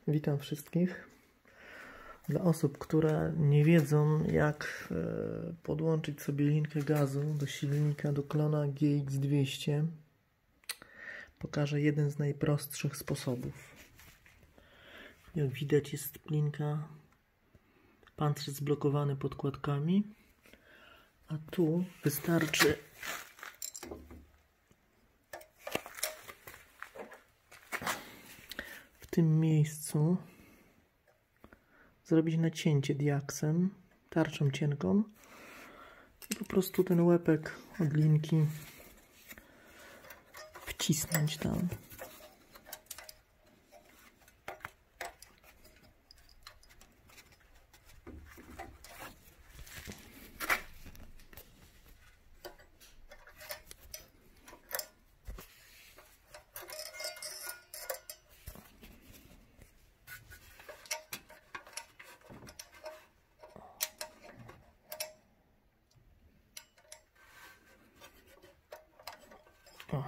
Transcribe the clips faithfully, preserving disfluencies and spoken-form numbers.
Witam wszystkich. Dla osób, które nie wiedzą, jak podłączyć sobie linkę gazu do silnika, do klona G X dwieście, pokażę jeden z najprostszych sposobów. Jak widać, jest linka, pancerz zblokowany podkładkami, a tu wystarczy w tym miejscu zrobić nacięcie diaksem, tarczą cienką i po prostu ten łepek od linki wcisnąć tam. O.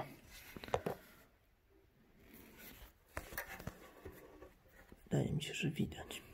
Wydaje mi się, że widać.